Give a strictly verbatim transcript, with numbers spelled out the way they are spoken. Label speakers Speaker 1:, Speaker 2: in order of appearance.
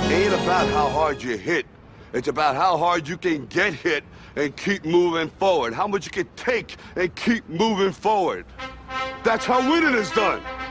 Speaker 1: ain't about how hard you hit. It's about how hard you can get hit and keep moving forward. How much you can take and keep moving forward. That's how winning is done.